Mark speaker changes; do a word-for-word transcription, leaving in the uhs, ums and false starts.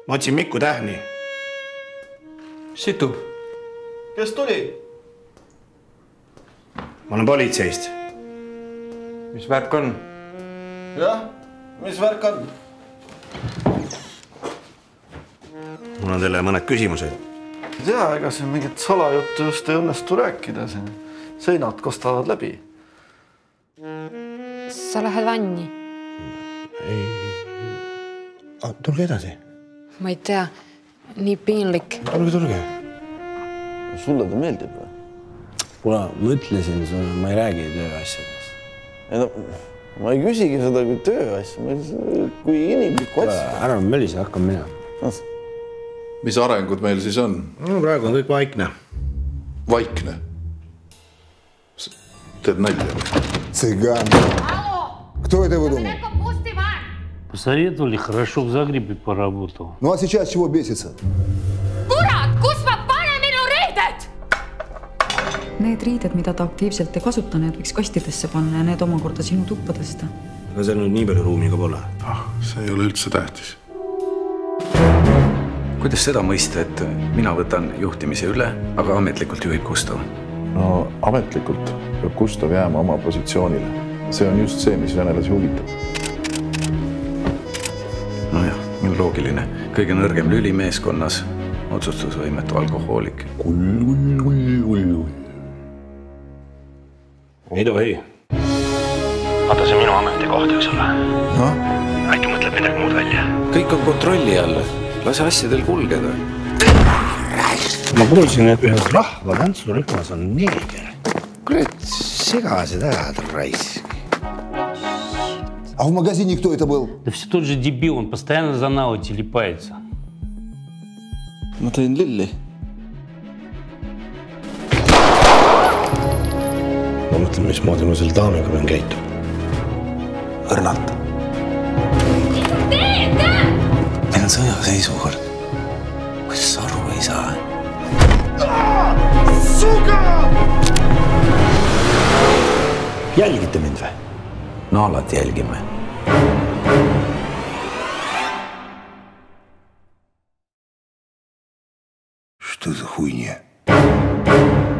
Speaker 1: Ma otsin Mikku Tähni.
Speaker 2: Situ.
Speaker 3: Kes tuli?
Speaker 1: Ma olen politseist.
Speaker 2: Mis värk on?
Speaker 3: Jah, mis värk on?
Speaker 1: Mul on teile mõned küsimused.
Speaker 3: Tea, ega siin mingit salajuttu just ei õnnestu rääkida siin. Seinad kostavad läbi.
Speaker 4: Sa lähed vanni?
Speaker 1: Ei. Ah, tulge edasi.
Speaker 4: Ma ei tea. Nii piinlik.
Speaker 1: Tulge, tulge.
Speaker 3: Sulle ta meeldib või?
Speaker 5: Kuna ma ütlesin sulle, ma ei räägi tööasjadest.
Speaker 3: Ei no, ma ei küsigi seda kui tööasja, kui inimlikku asja.
Speaker 5: Ära mölise, hakkam mina.
Speaker 6: Mis arengud meil siis on?
Speaker 1: No praegu on kõik vaikne.
Speaker 6: Vaikne? Teed nalja?
Speaker 7: Цыган. Кто это выдумал?
Speaker 8: Посоветовали, хорошо в Загребе поработал.
Speaker 7: Ну а сейчас чего бесится?
Speaker 9: Kurat, kus ma panen minu riided?
Speaker 10: Need riided, mida ta aktiivselt ei kasuta, need võiks kastidesse panna ja need omakorda sinu tuppa tõsta.
Speaker 1: Aga seal nüüd nii palju ruumi ka pole.
Speaker 6: Ah, see ei ole üldse tähtis.
Speaker 11: Kuidas seda mõista, et mina võtan juhtimise üle, aga ametlikult juhib Gustav?
Speaker 6: No ametlikult peab Gustav jääma oma positsioonile. See on just see, mis venelasi huvitab.
Speaker 11: Nojah, loogiline. Kõige nõrgem lüli meeskonnas, otsustusvõimetu alkohoolik.
Speaker 5: Kull, kull, kull, kull.
Speaker 1: Ei tohi.
Speaker 8: Vaata see minu ametikoht, eks ole.
Speaker 6: No?
Speaker 8: Äkki mõtleb midagi muud välja.
Speaker 11: Kõik on kontrolli all. Lase asjadel kulgeda.
Speaker 1: Ma kuulsin, et ühes rahva tantsurühmas on neeger. Kurat, sega seda ajad raisk.
Speaker 7: А в магазине кто это был?
Speaker 8: Да все тот же дебил, он постоянно за нау телепается.
Speaker 3: Ma tõin lilli.
Speaker 1: Ma mõtlen, mismoodi ma selle daamiga pean käituma.
Speaker 5: Õrnalt. Meil on sõjaseisukord. Kuidas sa aru ei saa?
Speaker 7: Сука!
Speaker 5: Jälgite mind või? No alati jälgime.
Speaker 7: Что за хуйня?